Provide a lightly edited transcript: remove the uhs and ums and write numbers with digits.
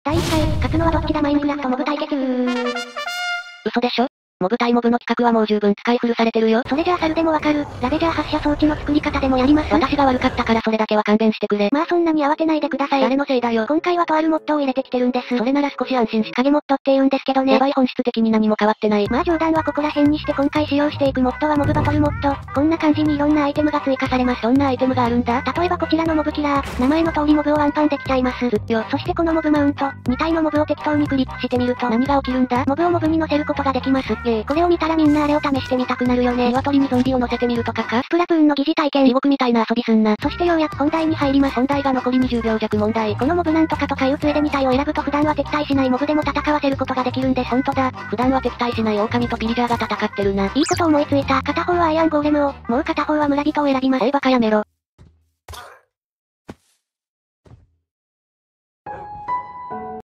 第1回、勝つのはどっちだマインクラフトモブ対決嘘でしょ？モブ対モブの企画はもう十分使い古されてるよ。 それじゃあ猿でもわかる。ラベジャー発射装置の作り方でもやります。 私が悪かったからそれだけは勘弁してくれ。 まあそんなに慌てないでください。 誰のせいだよ。 今回はとあるモッドを入れてきてるんです。 それなら少し安心し。 影モッドって言うんですけどね。 やばい、本質的に何も変わってない。 まあ冗談はここら辺にして今回使用していくモッドはモブバトルモッド。こんな感じにいろんなアイテムが追加されます。 どんなアイテムがあるんだ？ 例えばこちらのモブキラー、名前の通りモブをワンパンできちゃいます。そしてこのモブマウント、2体のモブを適当にクリックしてみると何が起きるんだ？ モブをモブに乗せることができます。これを見たらみんなあれを試してみたくなるよね。 鶏にゾンビを乗せてみるとかか？ スプラトゥーンの疑似体験。 地獄みたいな遊びすんな。 そしてようやく本題に入ります。 本題が残り20秒弱問題。 このモブなんとかとかいう杖で2体を選ぶと普段は敵対しないモブでも戦わせることができるんです。 ほんとだ。普段は敵対しない狼とピリジャーが戦ってるな。 いいこと思いついた。片方はアイアンゴーレムを、もう片方は村人を選びます。 バカやめろ。